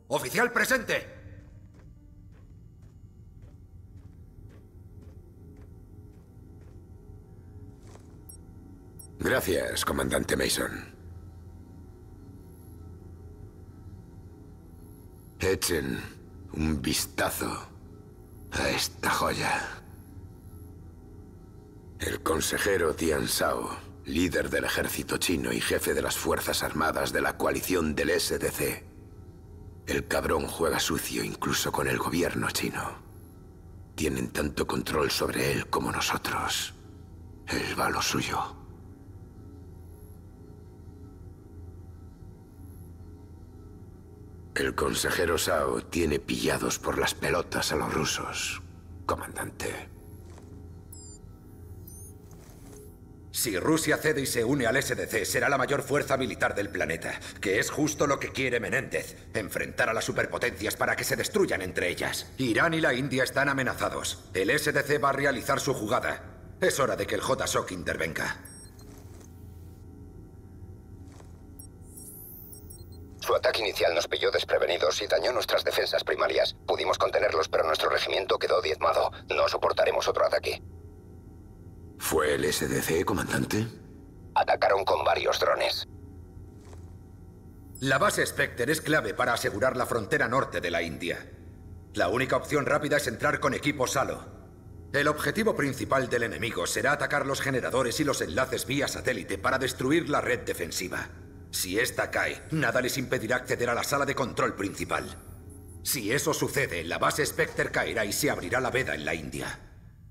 ¡Oficial presente! Gracias, comandante Mason. Echen un vistazo a esta joya. El consejero Tian Shao, líder del ejército chino y jefe de las fuerzas armadas de la coalición del SDC. El cabrón juega sucio incluso con el gobierno chino. Tienen tanto control sobre él como nosotros. Él va a lo suyo. El consejero Shao tiene pillados por las pelotas a los rusos, comandante. Si Rusia cede y se une al SDC, será la mayor fuerza militar del planeta, que es justo lo que quiere Menéndez, enfrentar a las superpotencias para que se destruyan entre ellas. Irán y la India están amenazados. El SDC va a realizar su jugada. Es hora de que el JSOC intervenga. Su ataque inicial nos pilló desprevenidos y dañó nuestras defensas primarias. Pudimos contenerlos, pero nuestro regimiento quedó diezmado. No soportaremos otro ataque. ¿Fue el SDC, comandante? Atacaron con varios drones. La base Spectre es clave para asegurar la frontera norte de la India. La única opción rápida es entrar con equipos Halo. El objetivo principal del enemigo será atacar los generadores y los enlaces vía satélite para destruir la red defensiva. Si esta cae, nada les impedirá acceder a la sala de control principal. Si eso sucede, la base Spectre caerá y se abrirá la veda en la India.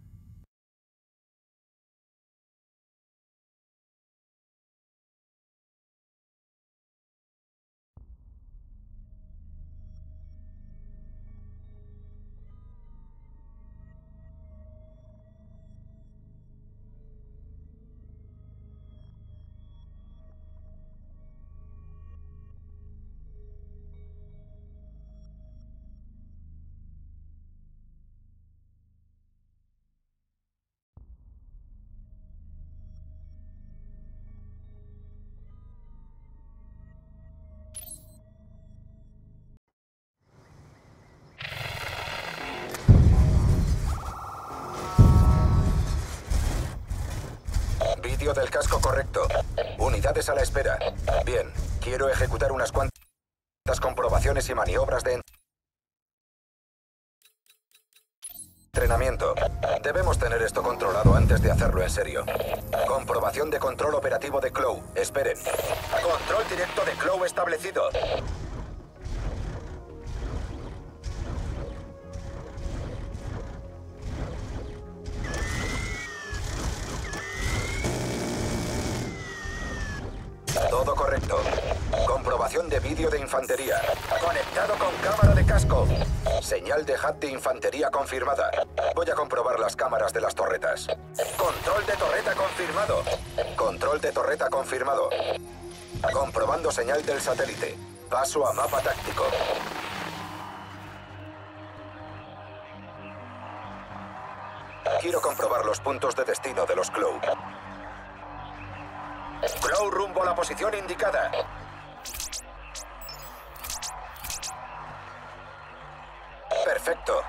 Vídeo del casco correcto. Unidades a la espera. Bien, quiero ejecutar unas cuantas comprobaciones y maniobras de entrenamiento. Debemos tener esto controlado antes de hacerlo en serio. Comprobación de control operativo de Clow. Esperen. Control directo de Clow establecido. Todo correcto. Comprobación de vídeo de infantería. Conectado con cámara de casco. Señal de HUD de infantería confirmada. Voy a comprobar las cámaras de las torretas. Control de torreta confirmado. Control de torreta confirmado. Comprobando señal del satélite. Paso a mapa táctico. Quiero comprobar los puntos de destino de los Clow. Clow rumbo a la posición indicada. Perfecto.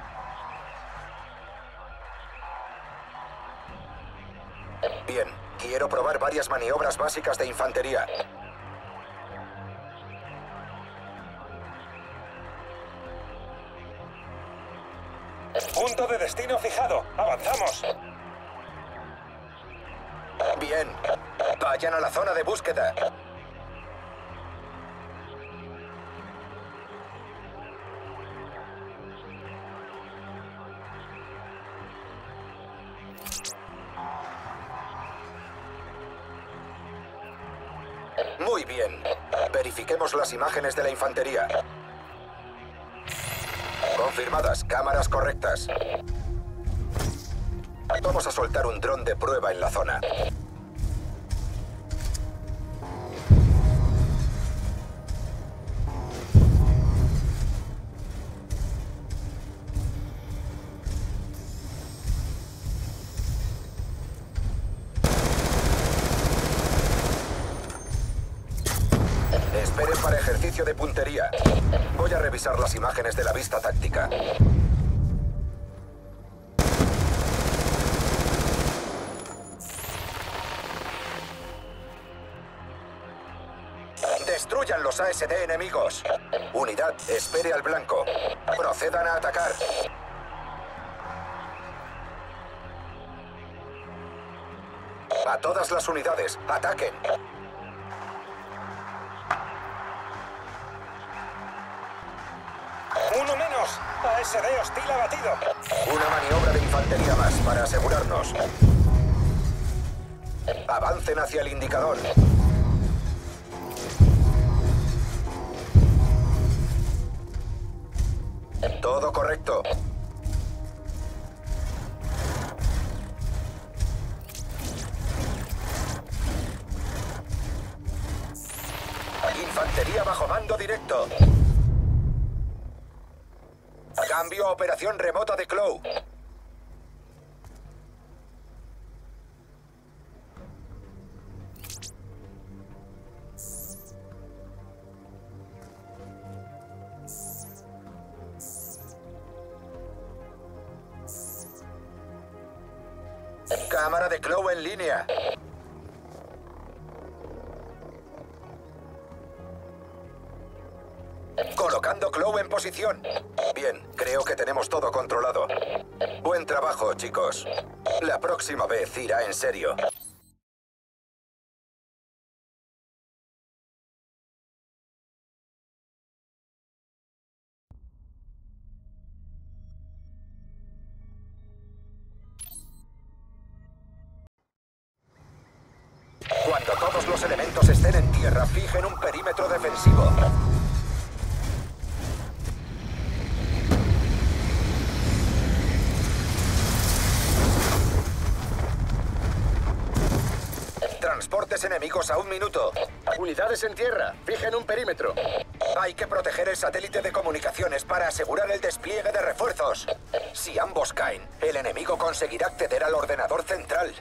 Bien, quiero probar varias maniobras básicas de infantería. Punto de destino fijado. Avanzamos. Bien. Vayan a la zona de búsqueda. Muy bien. Verifiquemos las imágenes de la infantería. Confirmadas. Cámaras correctas. Vamos a soltar un dron de prueba en la zona. servicio de puntería. Voy a revisar las imágenes de la vista táctica. Destruyan los ASD enemigos. Unidad, espere al blanco. Procedan a atacar. A todas las unidades, ataquen. ¡Uno menos! ASD hostil abatido. Una maniobra de infantería más para asegurarnos. Avancen hacia el indicador. Todo correcto. Infantería bajo mando directo. Cambio a operación remota de Clow. Cámara de Clow en línea. Colocando Clow en posición. Bien, creo que tenemos todo controlado. Buen trabajo, chicos. La próxima vez irá en serio. Cuando todos los elementos estén en tierra, fijen un perímetro defensivo. Transportes enemigos a 1 minuto. Unidades en tierra, fijen un perímetro. Hay que proteger el satélite de comunicaciones para asegurar el despliegue de refuerzos. Si ambos caen, el enemigo conseguirá acceder al ordenador central.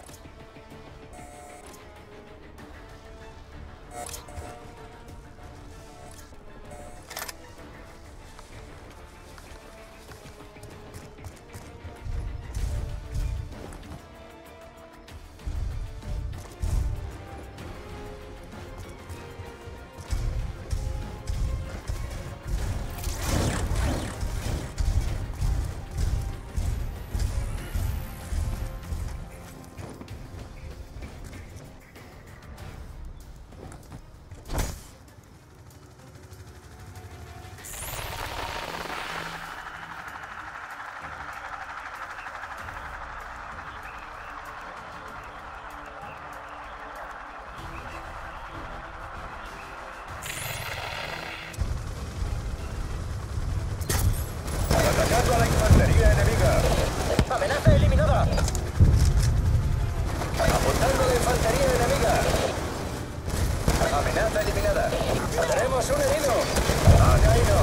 Atacando a la infantería enemiga. Amenaza eliminada. Apuntando a la infantería enemiga. Amenaza eliminada. Tenemos un herido. Ha caído.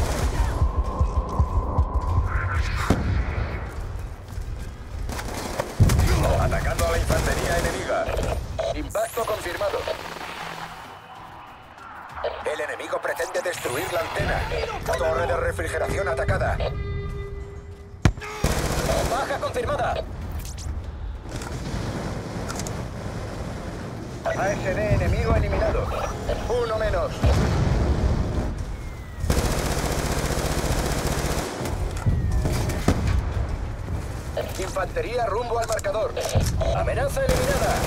Atacando a la infantería enemiga. Impacto confirmado. El enemigo pretende destruir la antena. Torre de refrigeración atacada. Baja confirmada. ASD enemigo eliminado. Uno menos. Infantería rumbo al marcador. Amenaza eliminada.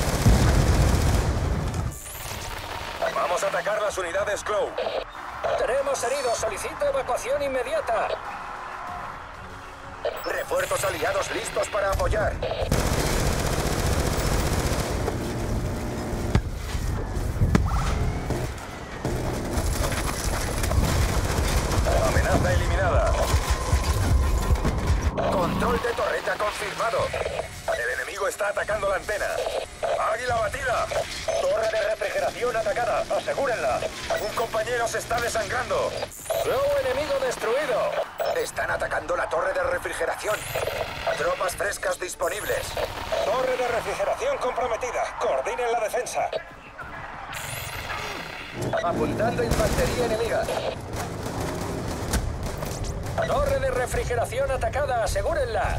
Vamos a atacar las unidades Clow. Tenemos heridos. Solicito evacuación inmediata. Refuerzos aliados listos para apoyar. Amenaza eliminada. Control de torreta confirmado. El enemigo está atacando la antena. ¡Águila batida! Torre de refrigeración atacada. Asegúrenla. Un compañero se está desangrando. Globo enemigo destruido. Están atacando la torre de refrigeración. Tropas frescas disponibles. Torre de refrigeración comprometida. Coordinen la defensa. Apuntando infantería enemiga. Torre de refrigeración atacada, asegúrenla.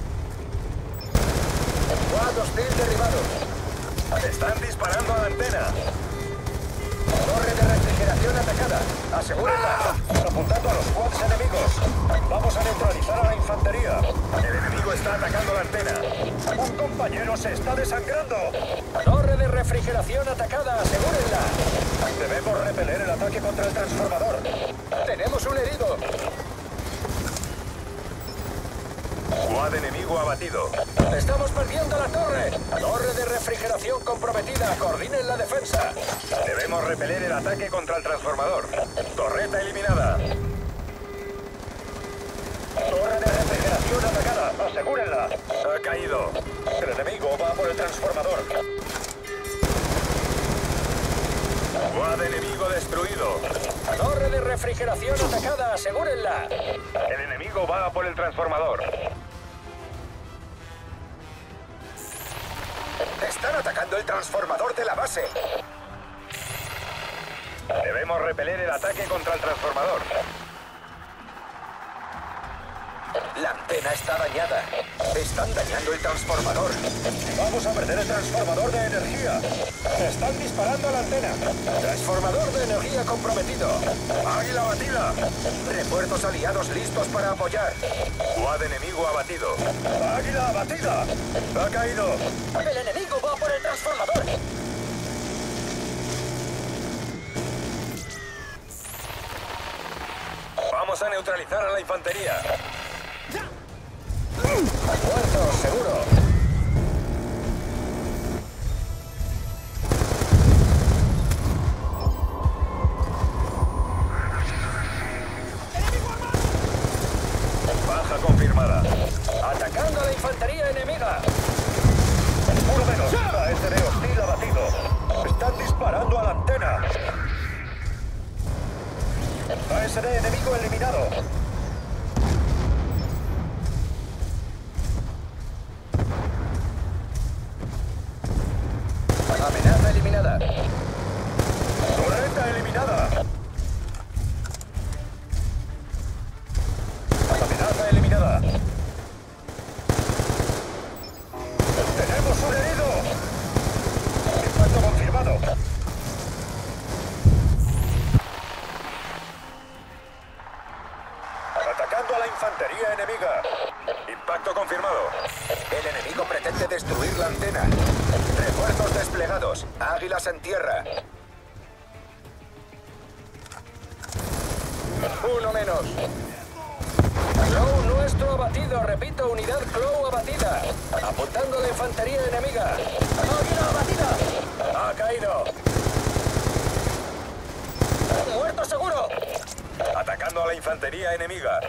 Squad hostil derribado. Están disparando a la antena. Torre de refrigeración atacada. Asegúrenla. Apuntando a los squads enemigos. Vamos a neutralizar a la infantería. El enemigo está atacando la antena. Un compañero se está desangrando. Torre de refrigeración atacada, asegúrenla. Debemos repeler el ataque contra el transformador. Tenemos un herido. Squad enemigo abatido. Estamos perdiendo la torre. Torre de refrigeración comprometida. Coordinen la defensa. Debemos repeler el ataque contra el transformador. Torreta eliminada. Torre de refrigeración atacada. Asegúrenla. Ha caído. El enemigo va por el transformador. Squad enemigo destruido. Torre de refrigeración atacada. Asegúrenla. El enemigo va por el transformador. Están atacando el transformador de la base. Debemos repeler el ataque contra el transformador. La antena está dañada. Están dañando el transformador. Vamos a perder el transformador de energía. Están disparando a la antena. Transformador de energía comprometido. Águila abatida. Refuerzos aliados listos para apoyar. Squad enemigo abatido. Águila abatida. Ha caído. El enemigo va por el transformador. Vamos a neutralizar a la infantería. Muerto, seguro. Baja confirmada. Atacando a la infantería enemiga. Uno menos. ASD hostil abatido. Están disparando a la antena. ASD enemigo eliminado. Amenaza eliminada. Torreta eliminada. Amenaza eliminada. Tenemos un herido. Impacto confirmado. Atacando a la infantería enemiga. Impacto confirmado. El enemigo pretende destruir la antena. Refuerzos desplegados. Águilas en tierra. Uno menos. Clow nuestro abatido. Repito, unidad Clow abatida. Apuntando a la infantería enemiga. Águila abatida. Ha caído. Muerto seguro. Atacando a la infantería enemiga.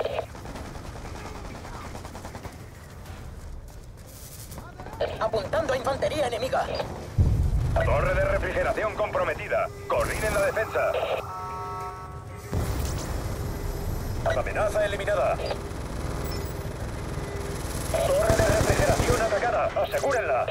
Apuntando a infantería enemiga. Torre de refrigeración comprometida. Coordinen la defensa. Amenaza eliminada. Torre de refrigeración atacada. Asegúrenla.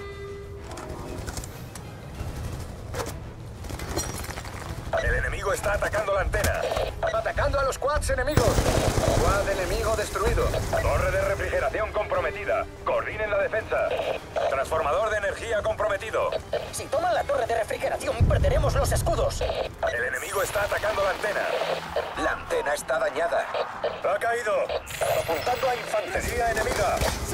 El enemigo está atacando la antena. Atacando a los quads enemigos. Quad enemigo destruido. Torre de refrigeración comprometida. Coordinen la defensa. Transformador de energía comprometido. Si toman la torre de refrigeración, perderemos los escudos. El enemigo está atacando la antena. La antena está dañada. Ha caído. Apuntando a infantería enemiga.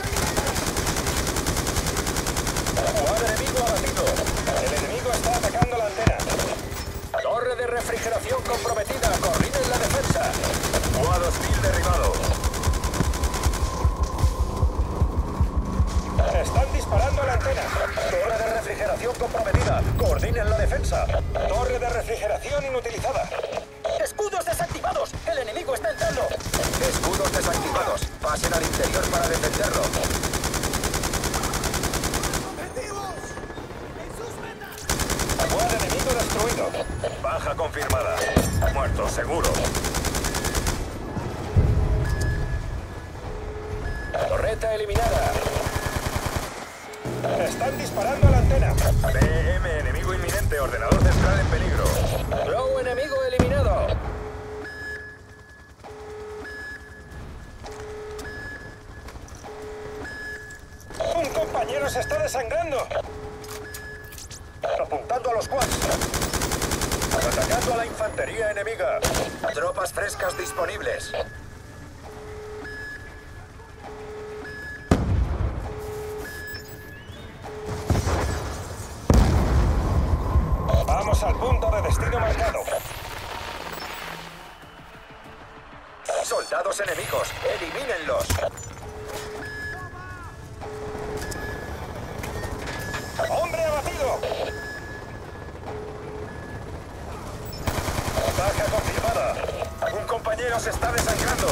Squad enemigo abatido. El enemigo está atacando la antena. Torre de refrigeración comprometida. Coordinen la defensa. Squad hostil derribado. Están disparando a la antena. Torre de refrigeración comprometida. Coordinen la defensa. Torre de refrigeración inutilizada. ¡Escudos desactivados! ¡El enemigo está entrando! Escudos desactivados. Pasen al interior para defenderlo. Squad enemigo destruido. Baja confirmada. Muerto seguro. Torreta eliminada. Están disparando a la antena. BM enemigo inminente. Ordenador central en peligro. Glow enemigo eliminado. Un compañero se está desangrando. Apuntando a los quads. Atacando a la infantería enemiga. Tropas frescas disponibles. Vamos al punto de destino marcado. Soldados enemigos, elimínenlos. ¡Hombre abatido! Baja confirmada. Un compañero se está desangrando.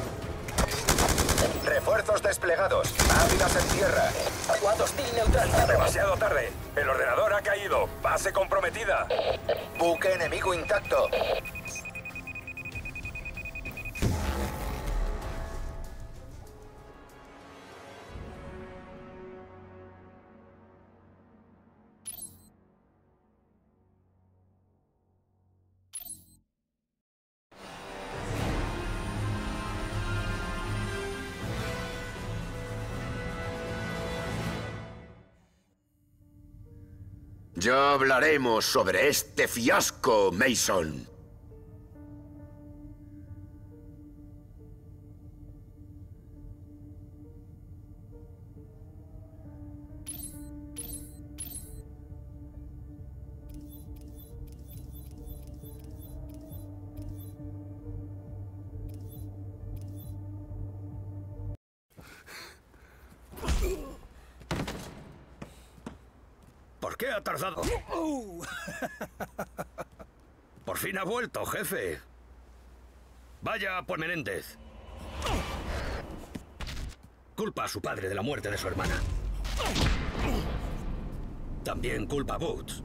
Refuerzos desplegados. Águilas en tierra. Squad hostil neutralizado. Demasiado tarde. El ordenador ha caído. Base comprometida. Buque enemigo intacto. Ya hablaremos sobre este fiasco, Mason. ¿Por qué ha tardado? Por fin ha vuelto, jefe. Vaya por Menéndez. Culpa a su padre de la muerte de su hermana. También culpa a Boots.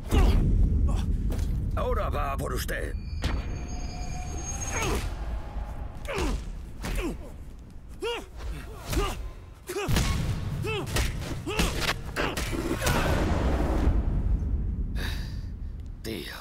Ahora va por usted. Tío.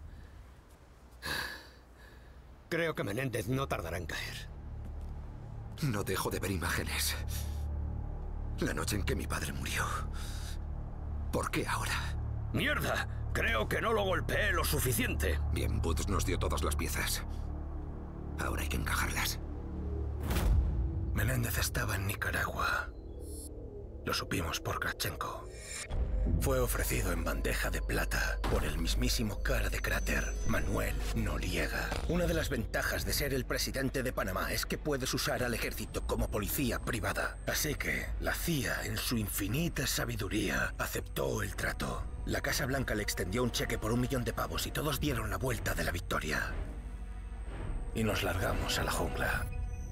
Creo que Menéndez no tardará en caer. No dejo de ver imágenes. La noche en que mi padre murió. ¿Por qué ahora? ¡Mierda! Creo que no lo golpeé lo suficiente. Bien, Boots nos dio todas las piezas. Ahora hay que encajarlas. Menéndez estaba en Nicaragua. Lo supimos por Kravchenko. Fue ofrecido en bandeja de plata por el mismísimo cara de cráter, Manuel Noriega. Una de las ventajas de ser el presidente de Panamá es que puedes usar al ejército como policía privada. Así que la CIA, en su infinita sabiduría, aceptó el trato. La Casa Blanca le extendió un cheque por 1 millón de pavos y todos dieron la vuelta de la victoria. Y nos largamos a la jungla.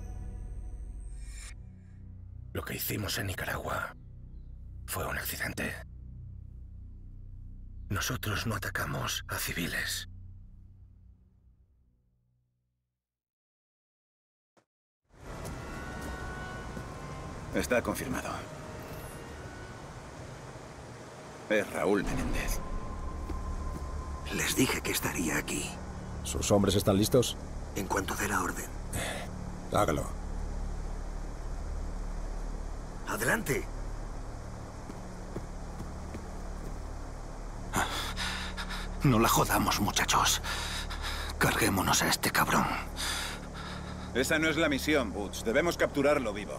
Lo que hicimos en Nicaragua fue un accidente. Nosotros no atacamos a civiles. Está confirmado. Es Raúl Menéndez. Les dije que estaría aquí. ¿Sus hombres están listos? En cuanto dé la orden. Hágalo. ¡Adelante! No la jodamos, muchachos. Carguémonos a este cabrón. Esa no es la misión, Boots. Debemos capturarlo vivo.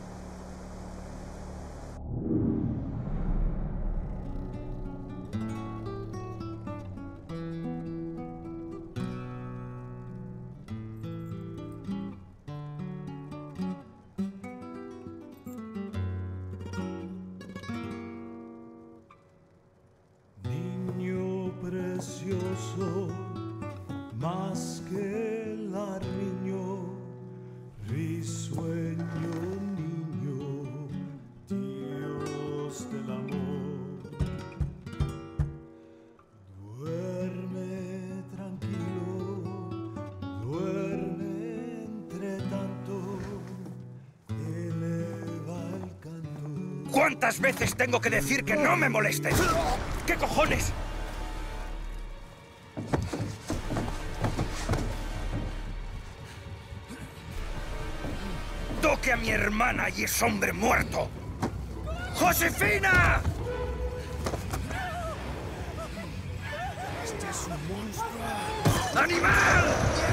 Precioso, más que el niño, risueño niño, Dios del amor. Duerme tranquilo, duerme entre tanto, eleva el canto. ¿Cuántas veces tengo que decir que no me molestes? ¿Qué cojones? toque a mi hermana y es hombre muerto. ¡Josefina! Este es un monstruo. ¡Animal!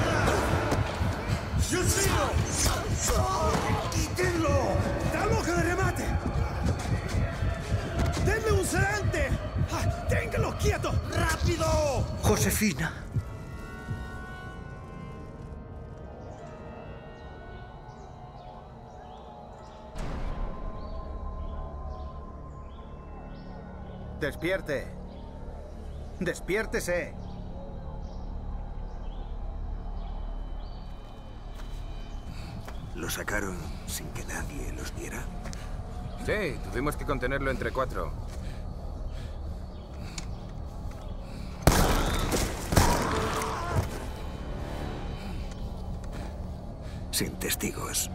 ¡Dios mío! ¡Quítenlo! ¡Dalo que le remate! ¡Denle un sedante! ¡Ah, ¡téngalo quieto! ¡Rápido! Josefina. Despierte. Despiértese. ¿Lo sacaron sin que nadie los viera? Sí, tuvimos que contenerlo entre 4. Sin testigos.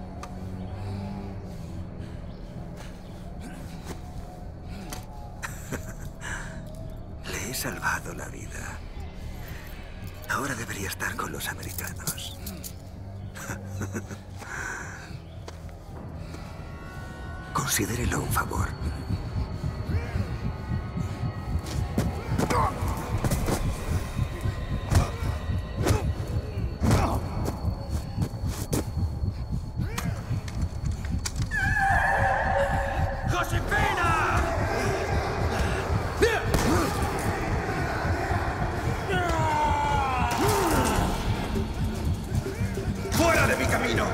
Le he salvado la vida. Ahora debería estar con los americanos. Considérelo un favor. ¡Fuera de mi camino!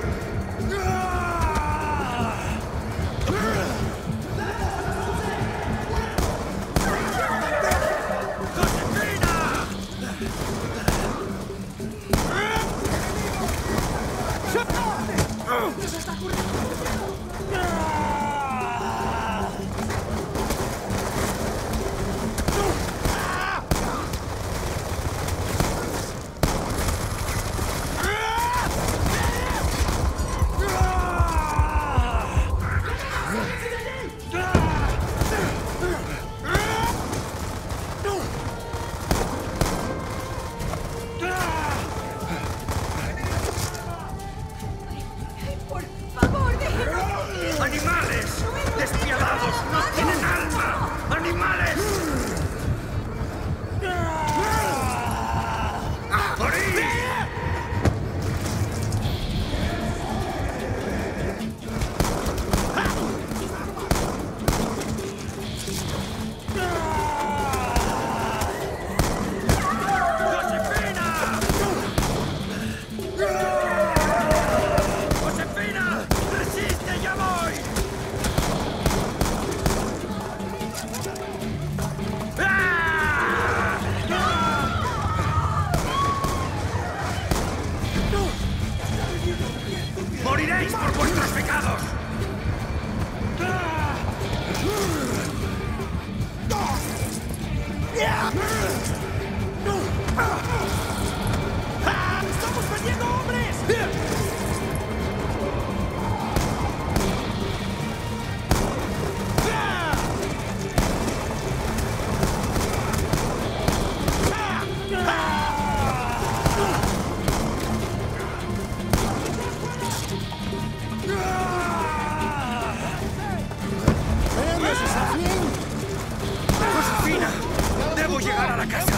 Por favor, déjeme. ¡Animales! ¡Despiadados! ¡No tienen alma! ¡Animales! ¡Morid! ¡Josefina! ¡Resiste, ya voy! ¡Moriréis por vuestros pecados! ¡Estamos perdiendo hombres! ¡Josefina! ¡Debo llegar a la casa!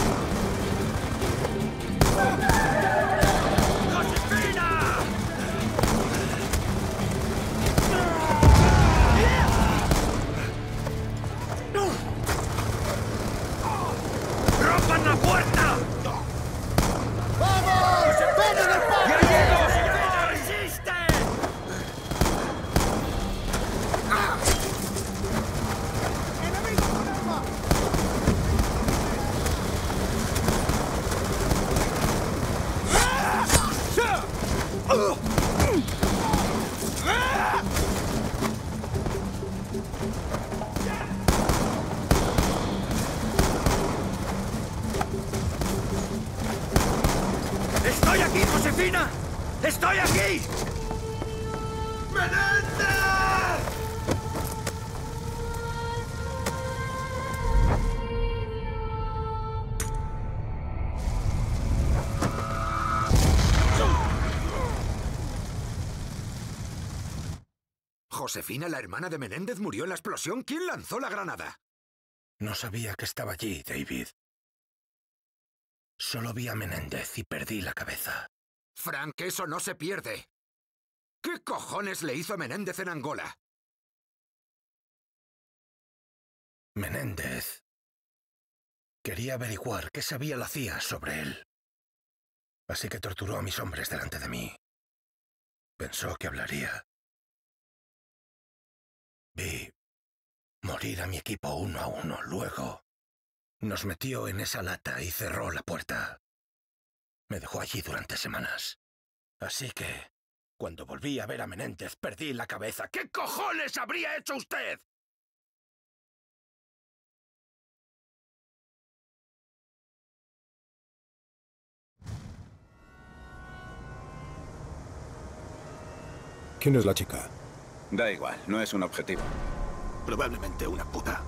¡Josefina! ¡Rompan la puerta! ¡Vamos! ¡Josefina! ¡Ya llego! ¡Josefina, resiste! ¡Estoy aquí, Josefina! ¡Estoy aquí! ¡Menéndez! ¿Josefina, la hermana de Menéndez, murió en la explosión? ¿Quién lanzó la granada? No sabía que estaba allí, David. Solo vi a Menéndez y perdí la cabeza. Frank, eso no se pierde. ¿Qué cojones le hizo Menéndez en Angola? Menéndez quería averiguar qué sabía la CIA sobre él. Así que torturó a mis hombres delante de mí. Pensó que hablaría. Vi morir a mi equipo uno a uno. Luego nos metió en esa lata y cerró la puerta. Me dejó allí durante semanas. Así que, cuando volví a ver a Menéndez, perdí la cabeza. ¿Qué cojones habría hecho usted? ¿Quién es la chica? Da igual, no es un objetivo. Probablemente una puta.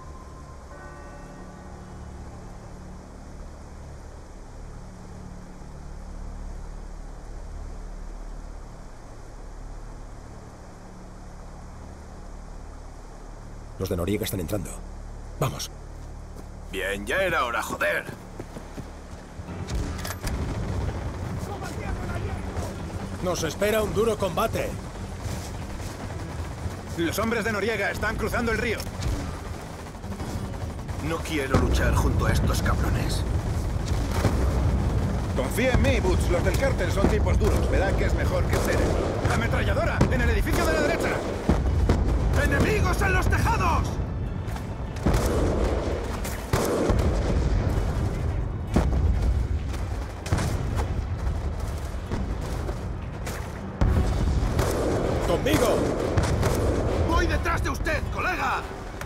Los de Noriega están entrando. Vamos. Bien, ya era hora, joder. Nos espera un duro combate. Los hombres de Noriega están cruzando el río. No quiero luchar junto a estos cabrones. Confía en mí, Butch. Los del cártel son tipos duros. Verán que es mejor que Cere. ¡Ametralladora! ¡En el edificio de la derecha! ¡Enemigos en los tejados! ¡Conmigo! ¡Voy detrás de usted, colega!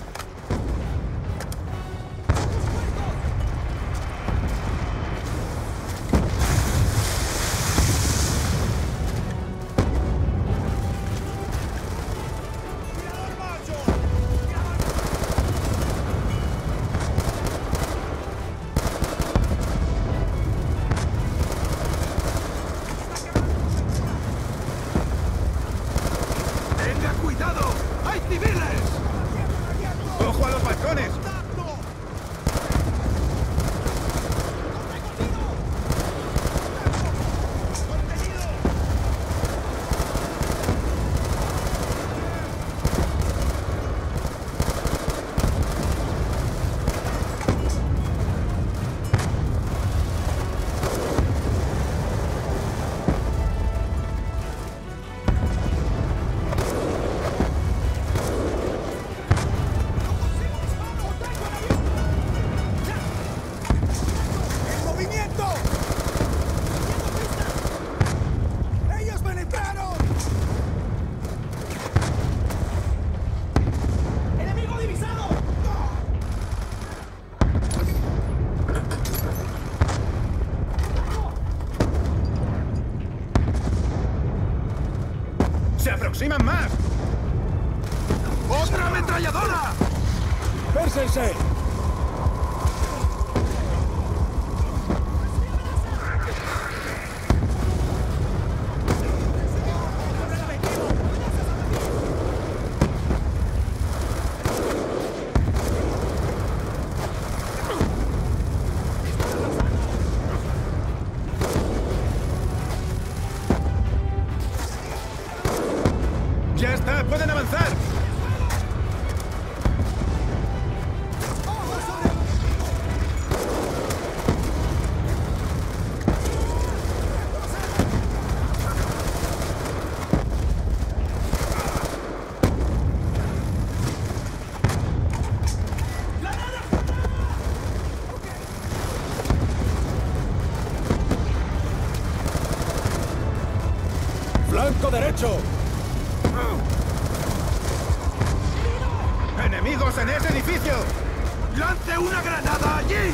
¡Ojo a los balcones! ¡Se aproximan más! ¡Otra ametralladora! ¡Pérsense! ¡Ya está! ¡Pueden avanzar! ¡Flanco derecho! ¡Enemigos en ese edificio! ¡Lance una granada allí!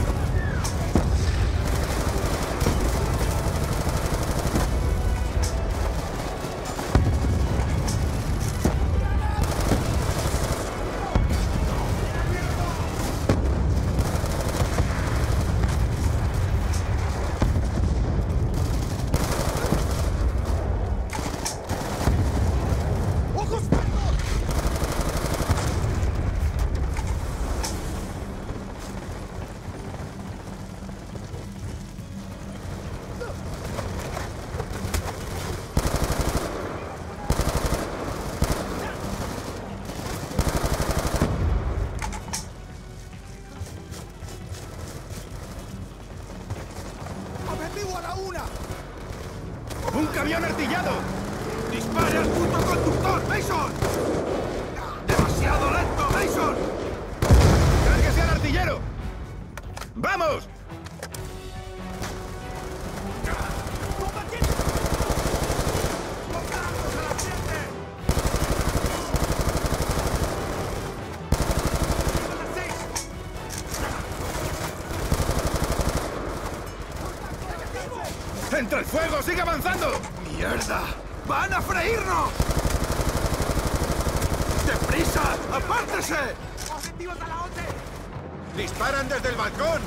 ¡Conductor, Mason! ¡Demasiado lento, Mason! ¡Cárguese al artillero! ¡Vamos! ¡Entra el fuego! ¡Sigue avanzando! ¡Mierda! ¡Van a freírnos! ¡Deprisa! ¡Apártese! ¡Objetivos a la 11! ¡Disparan desde el balcón!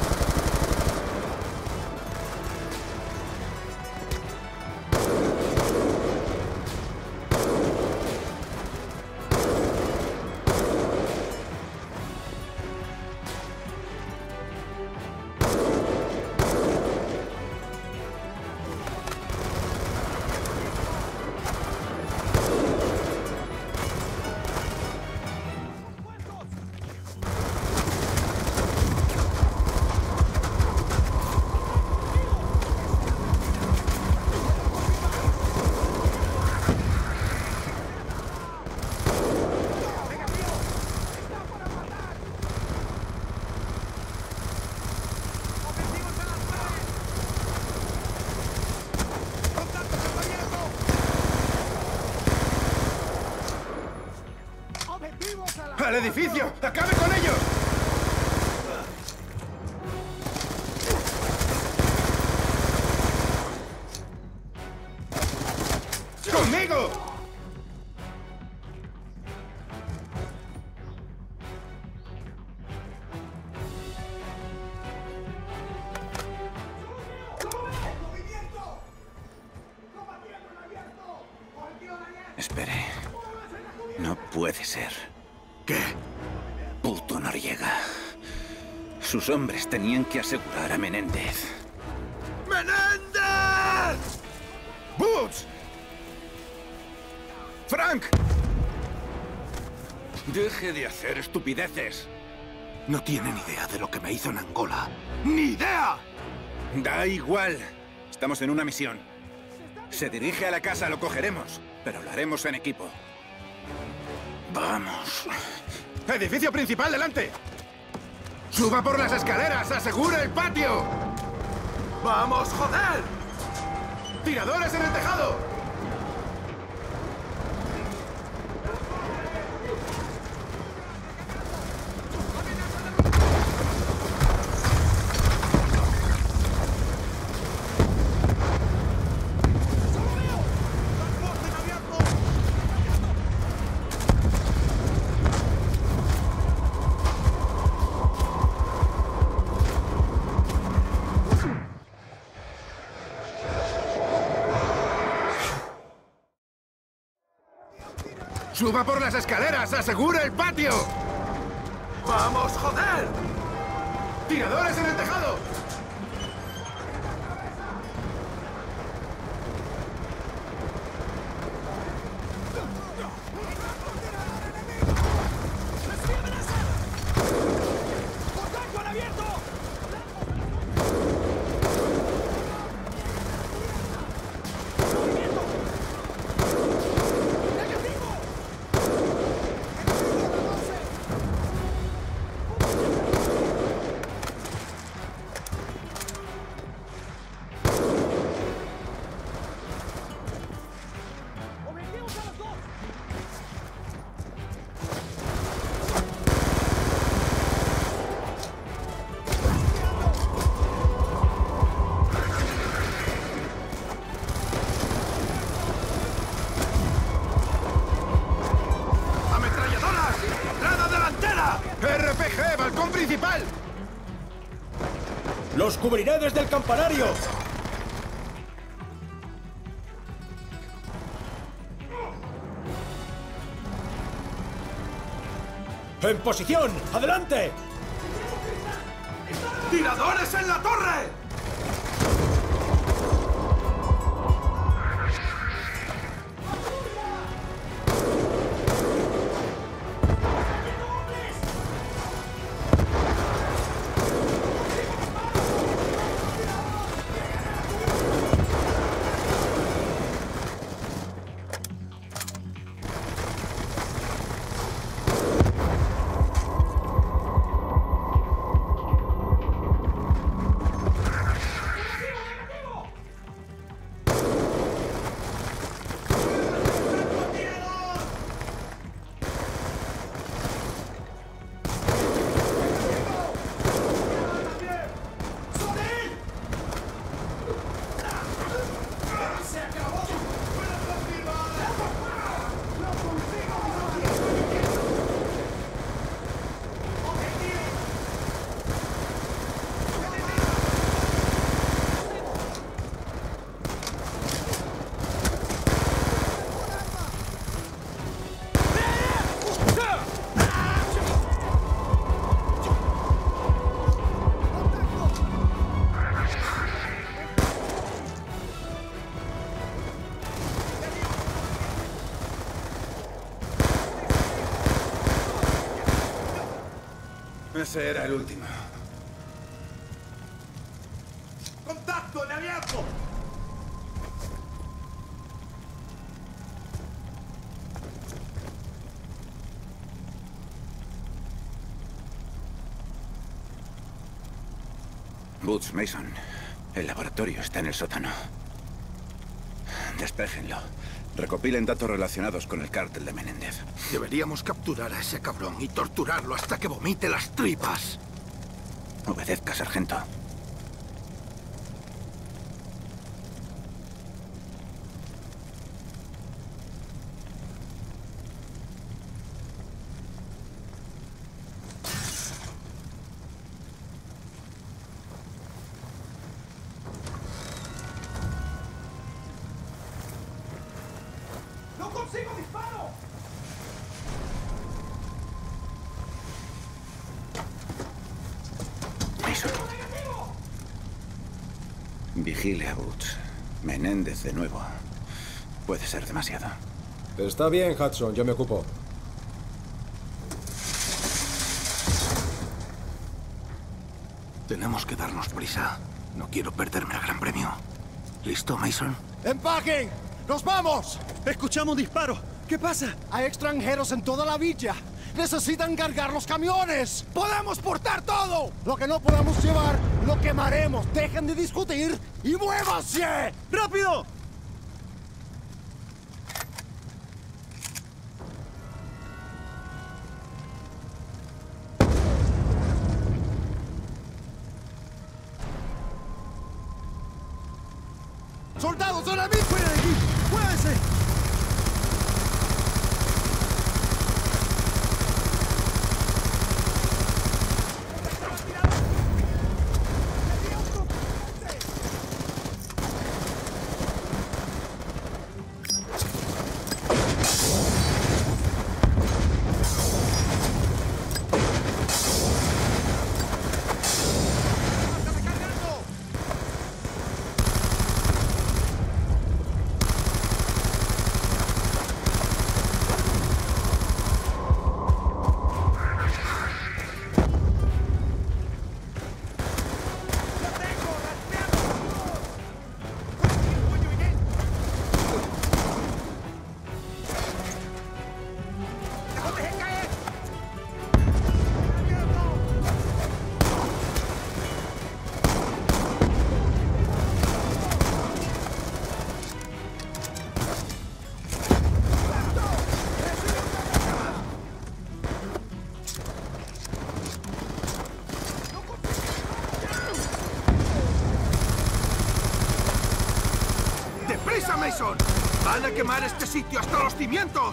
¡Al edificio! ¡Acabe con ellos! ¡Conmigo! Espere. No puede ser. ¿Qué? Puto Noriega. Sus hombres tenían que asegurar a Menéndez. ¡Menéndez! ¡Boots! ¡Frank! Deje de hacer estupideces. No tienen idea de lo que me hizo en Angola. ¡Ni idea! Da igual. Estamos en una misión. Se dirige a la casa, lo cogeremos. Pero lo haremos en equipo. Vamos. ¡Edificio principal delante! ¡Suba por las escaleras! ¡Asegure el patio! ¡Vamos, joder! ¡Tiradores en el tejado! ¡Suba por las escaleras! ¡Asegure el patio! ¡Vamos, joder! ¡Tiradores en el tejado! ¡RPG! ¡Balcón principal! ¡Los cubriré desde el campanario! ¡En posición! ¡Adelante! ¡Tiradores en la torre! Ese era el último. ¡Contacto en abierto! Boots, Mason. El laboratorio está en el sótano. Despéjenlo. Recopilen datos relacionados con el cártel de Menéndez. Deberíamos capturar a ese cabrón y torturarlo hasta que vomite las tripas. Obedezca, sargento. ¡No consigo disparo! Mason. Vigile a Boots. Menéndez de nuevo. Puede ser demasiado. Está bien, Hudson. Yo me ocupo. Tenemos que darnos prisa. No quiero perderme el gran premio. ¿Listo, Mason? ¡Empaquen! ¡Nos vamos! Escuchamos disparos. ¿Qué pasa? Hay extranjeros en toda la villa. Necesitan cargar los camiones. ¡Podemos portar todo! Lo que no podamos llevar, lo quemaremos. Dejen de discutir y muévanse. ¡Rápido! ¡Soldados, ahora mismo! ¡Fuera de aquí! ¡Muévense! ¡Deprisa, Mason! ¡Van a quemar este sitio hasta los cimientos!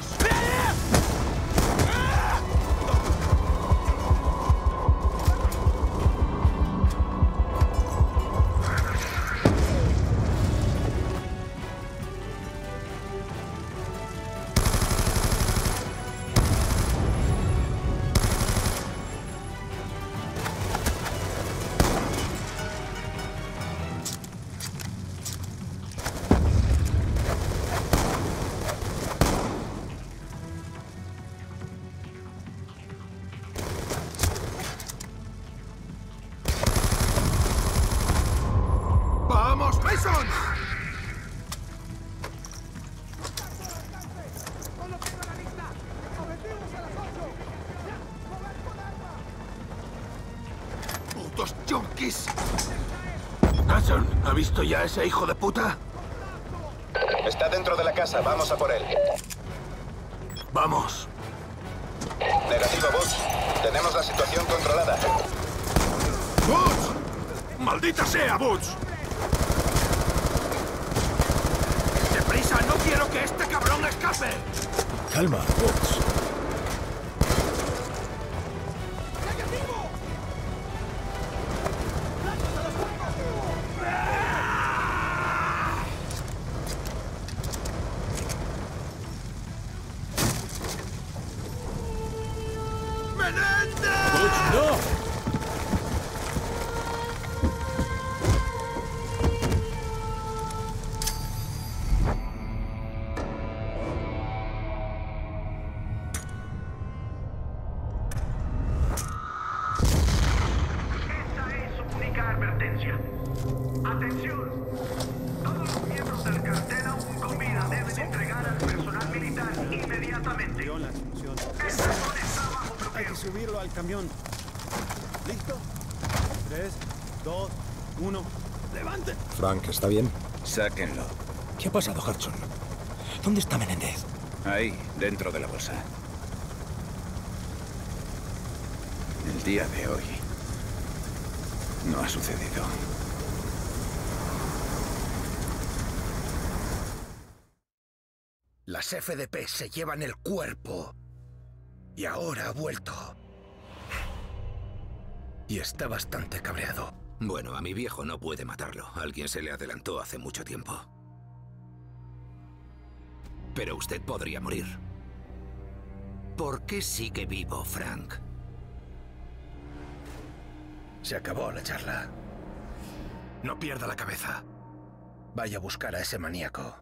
¡Vamos, Mason! ¡Putos junkies! ¿Hudson ha visto ya a ese hijo de puta? Está dentro de la casa, vamos a por él. ¡Vamos! Negativo, Boots. Tenemos la situación controlada. ¡Boots! ¡Maldita sea, Boots! ¡Deprisa! ¡No quiero que este cabrón escape! Calma, Boots. ¡Menéndez! ¡Boots, no! inmediatamente. La explosión. Esta zona está bajo bloqueo. Hay que subirlo al camión. ¿Listo? 3, 2, 1. ¡Levante! Frank, ¿está bien? Sáquenlo. ¿Qué ha pasado, Hudson? ¿Dónde está Menéndez? Ahí, dentro de la bolsa. El día de hoy no ha sucedido. Las FDP se llevan el cuerpo. Y ahora ha vuelto. Y está bastante cabreado. Bueno, a mi viejo no puede matarlo. Alguien se le adelantó hace mucho tiempo. Pero usted podría morir. ¿Por qué sigue vivo, Frank? Se acabó la charla. No pierda la cabeza. Vaya a buscar a ese maníaco.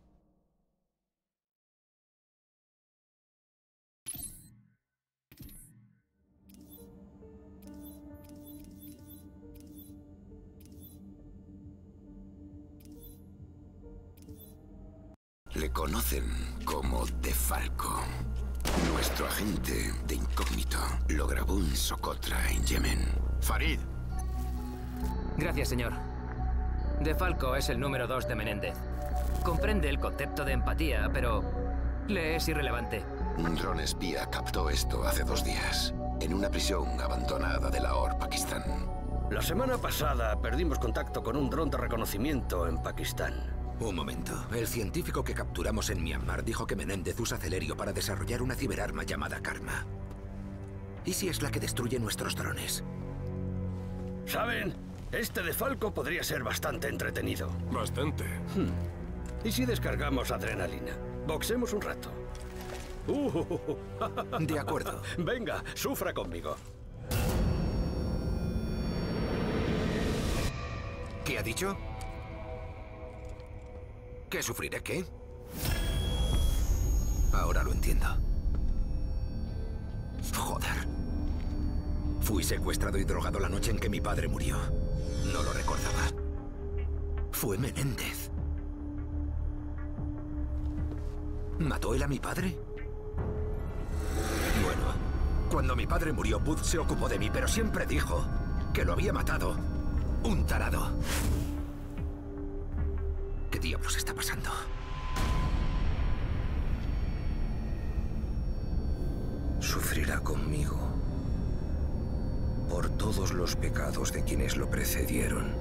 Le conocen como DeFalco. Nuestro agente de incógnito lo grabó en Socotra, en Yemen. Farid. Gracias, señor. DeFalco es el número 2 de Menéndez. Comprende el concepto de empatía, pero le es irrelevante. Un dron espía captó esto hace 2 días, en una prisión abandonada de Lahore, Pakistán. La semana pasada perdimos contacto con un dron de reconocimiento en Pakistán. Un momento. El científico que capturamos en Myanmar dijo que Menéndez usa Celerio para desarrollar una ciberarma llamada Karma. ¿Y si es la que destruye nuestros drones? ¿Saben? Este DeFalco podría ser bastante entretenido. Bastante. ¿Y si descargamos adrenalina? Boxemos un rato. De acuerdo. Venga, sufra conmigo. ¿Qué ha dicho? ¿Qué sufriré? ¿Qué? Ahora lo entiendo. Joder. Fui secuestrado y drogado la noche en que mi padre murió. No lo recordaba. Fue Menéndez. ¿Mató él a mi padre? Bueno, cuando mi padre murió, Booth se ocupó de mí, pero siempre dijo que lo había matado un tarado. ¿Qué diablos está pasando? Sufrirá conmigo por todos los pecados de quienes lo precedieron.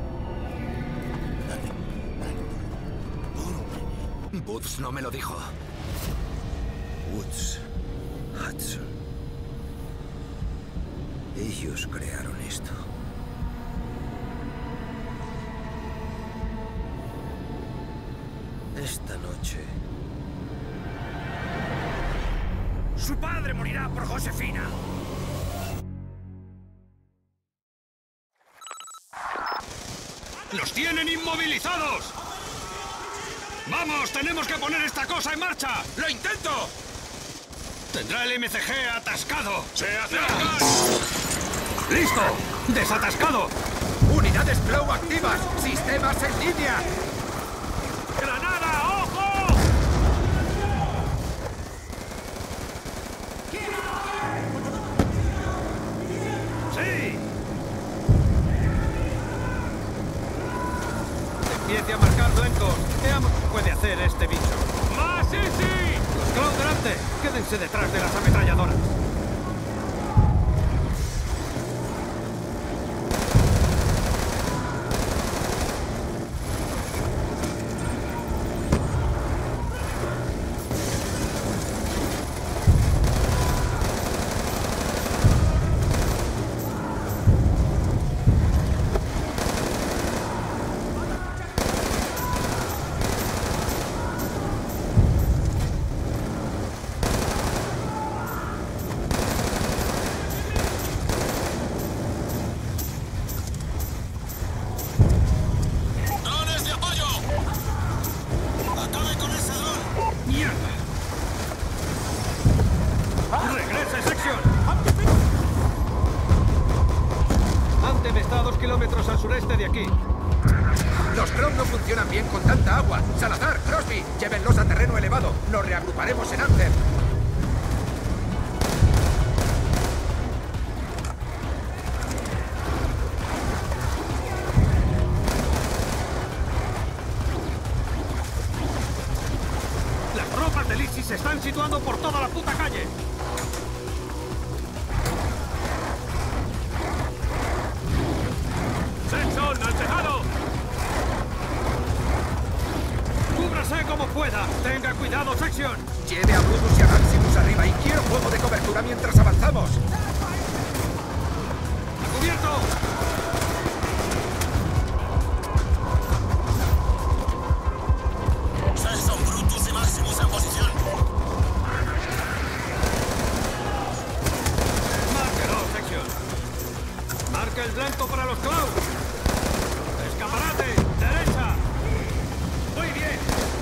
Woods no me lo dijo. Woods, Hudson. Ellos crearon esto. Esta noche... ¡Su padre morirá por Josefina! ¡Los tienen inmovilizados! ¡Vamos! ¡Tenemos que poner esta cosa en marcha! ¡Lo intento! Tendrá el MCG atascado. ¡Se acercan! ¡Listo! ¡Desatascado! ¡Unidades Flow activas! ¡Sistemas en línea! ¡Granada! ¡Ojo! ¡Sí! Empiece a marcar blancos. Veamos qué puede hacer este bicho. ¡Más Easy! Los Clown delante. Quédense detrás de las ametralladoras. Sureste de aquí. Los drones no funcionan bien con tanta agua. Salazar, Crosby, llévenlos a terreno. terreno elevado. Nos reagruparemos en Anthem. Las tropas del ISIS se están situando por toda la puta calle. ¡Section, al tejado! ¡Cúbrase como pueda! ¡Tenga cuidado, Section! Lleve a Brutus y a Maximus arriba y quiero fuego de cobertura mientras avanzamos. ¡A cubierto! Section, Brutus y Maximus en posición. ¡Márquelo, Section! ¡Marca el blanco para los Cloud! ¡Escaparate! ¡Derecha! ¡Muy bien!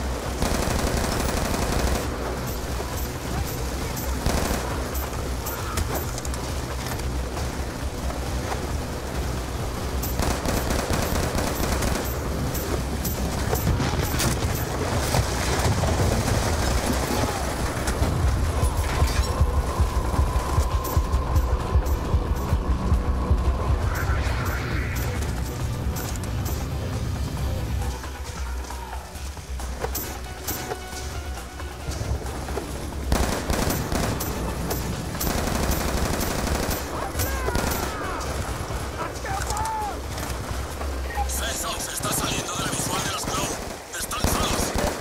Section se está saliendo de la visual de los Cloud. Están solos.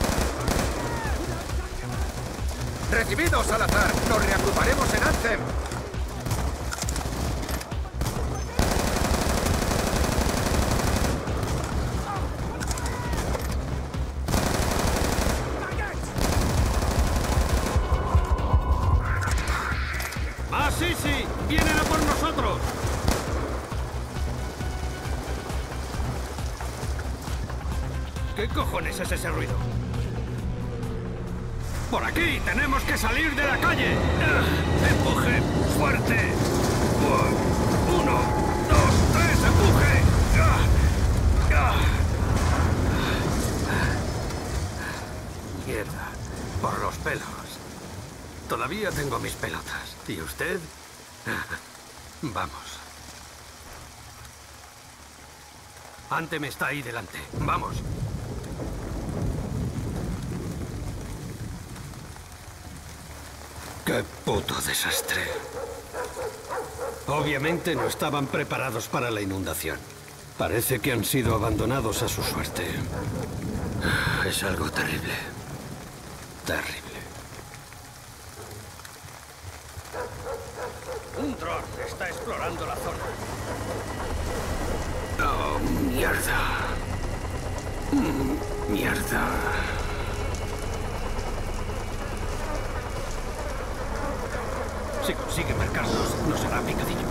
¡Recibidos, Salazar! ¡Nos reagruparemos en Anthem! ¡Más Sisi! ¡Vienen a por nosotros! ¿Qué cojones es ese ruido? ¡Por aquí! ¡Tenemos que salir de la calle! ¡Empuje! ¡Fuerte! ¡1, 2, 3! ¡Empuje! Mierda. Por los pelos. Todavía tengo mis pelotas. ¿Y usted? Vamos. Anthem está ahí delante. ¡Vamos! ¡Qué puto desastre! Obviamente no estaban preparados para la inundación. Parece que han sido abandonados a su suerte. Es algo terrible. Terrible. Un dron está explorando la zona. ¡Oh, mierda! ¡Mierda! Si consigue marcarlos, no será picadillo.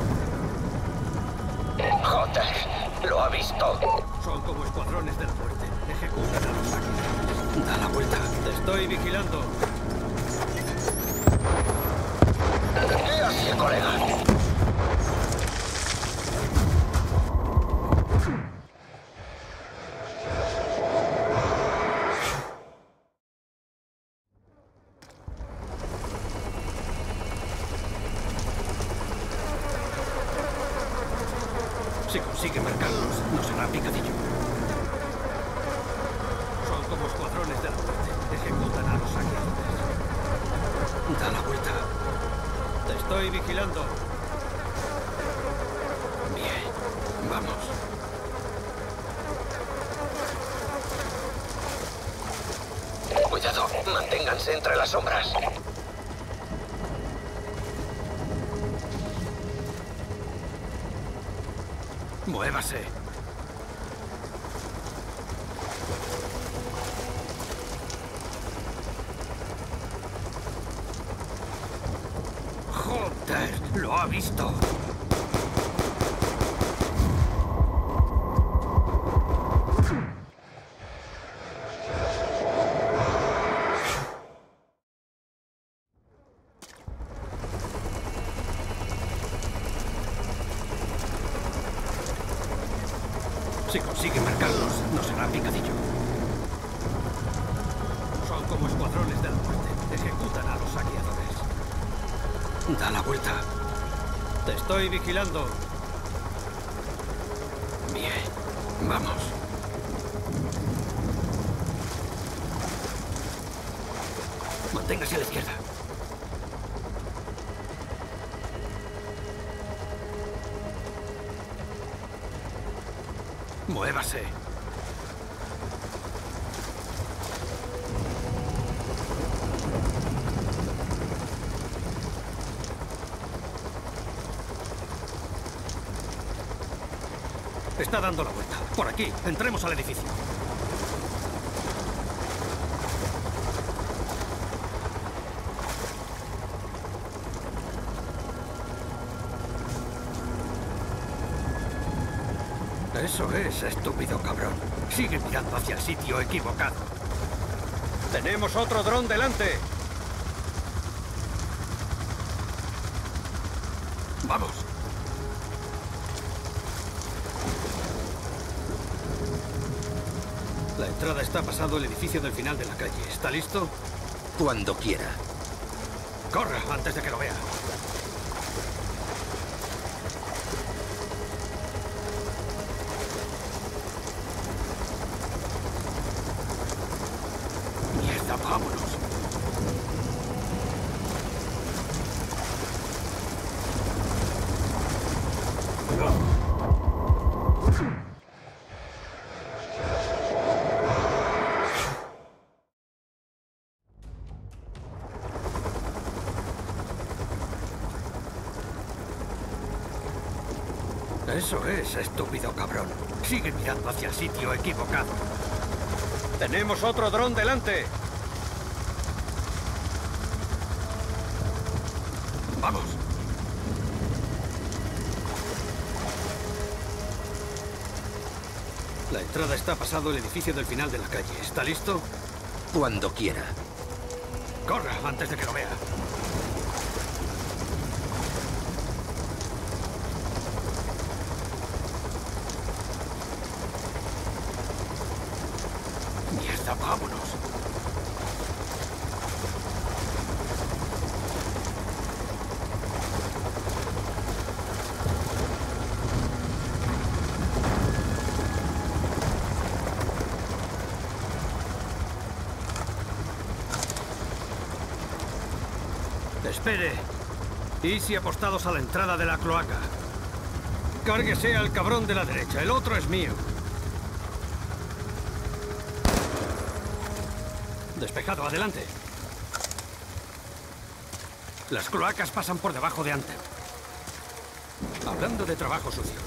Joder, lo ha visto. Son como escuadrones de la muerte. Ejecutan a los águilas. Da la vuelta. Te estoy vigilando. ¿Qué hace, colega? Si consigue marcarlos, no será picadillo. Son como escuadrones de la muerte. Ejecutan a los saqueadores. Da la vuelta. Te estoy vigilando. Bien, vamos. Cuidado, manténganse entre las sombras. Muévase. Joder, lo ha visto. Si consigue marcarlos, no será picadillo. Son como escuadrones de la muerte. Ejecutan a los saqueadores. Da la vuelta. Te estoy vigilando. Bien, vamos. Manténgase a la izquierda. Muévase. Está dando la vuelta. Por aquí. Entremos al edificio. Eso es, estúpido cabrón. Sigue mirando hacia el sitio equivocado. ¡Tenemos otro dron delante! ¡Vamos! La entrada está pasado el edificio del final de la calle. ¿Está listo? Cuando quiera. ¡Corra antes de que lo vea! ¡Mierda, vámonos! Eso es, estúpido cabrón. Sigue mirando hacia el sitio equivocado. ¡Tenemos otro dron delante! ¡Vamos! La entrada está pasado el edificio del final de la calle. ¿Está listo? Cuando quiera. ¡Corra antes de que lo vea! ¡Mierda, vámonos! ¡Espere! Easy apostados a la entrada de la cloaca. Cárguese al cabrón de la derecha. El otro es mío. Despejado, adelante. Las cloacas pasan por debajo de Anthem. Hablando de trabajos sucios.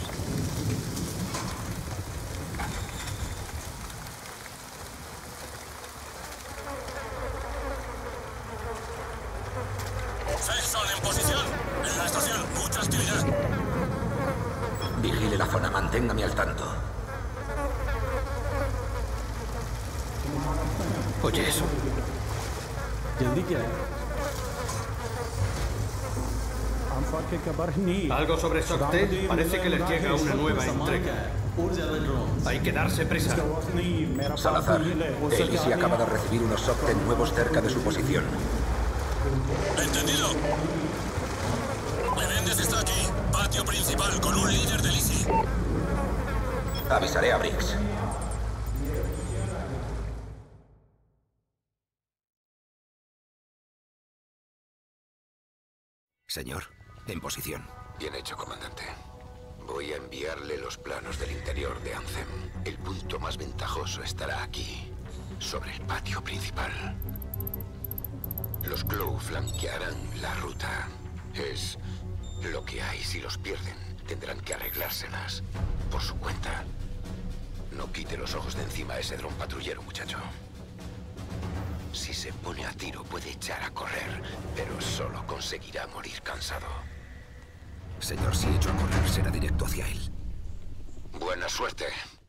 Jason en posición. En la estación, mucha actividad. Vigile la zona, manténgame al tanto. Oye eso. Algo sobre Soctet. Parece que les llega una nueva entrega. Hay que darse prisa. Salazar, Elise acaba de recibir unos Soctet nuevos cerca de su posición. Entendido. Menéndez está aquí. Patio principal con un líder del ISI. Avisaré a Briggs. Señor, en posición. Bien hecho, comandante. Voy a enviarle los planos del interior de Anthem. El punto más ventajoso estará aquí, sobre el patio principal. Los Clow flanquearán la ruta. Es lo que hay. Si los pierden, tendrán que arreglárselas por su cuenta. No quite los ojos de encima a ese dron patrullero, muchacho. Si se pone a tiro, puede echar a correr, pero solo conseguirá morir cansado. Señor, si echo a correr, será directo hacia él. Buena suerte.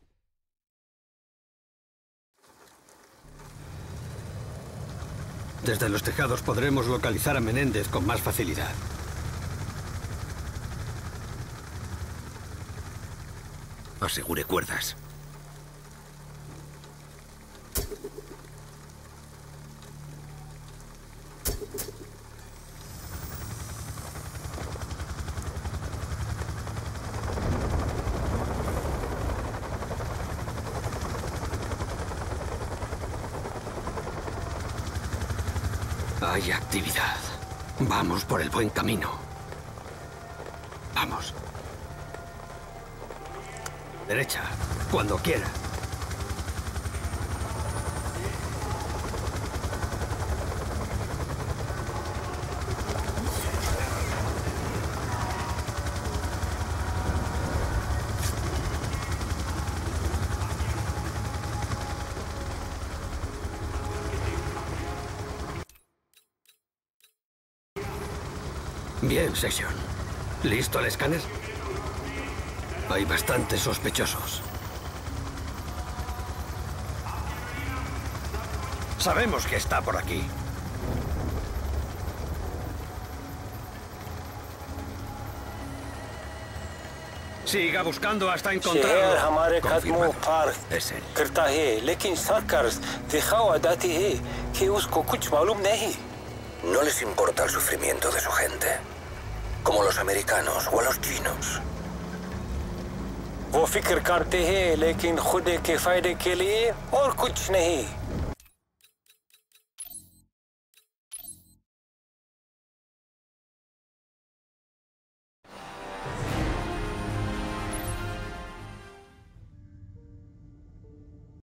Desde los tejados podremos localizar a Menéndez con más facilidad. Asegure cuerdas. Hay actividad. Vamos por el buen camino. Vamos. Derecha, cuando quiera. Bien, Section. ¿Listo el escáner? Hay bastantes sospechosos. Sabemos que está por aquí. Siga buscando hasta encontrarlo. Confirmado. Es él. No les importa el sufrimiento de su gente, como los americanos o a los chinos. वो फिक्र करते हैं लेकिन खुद के फायदे के लिए और कुछ नहीं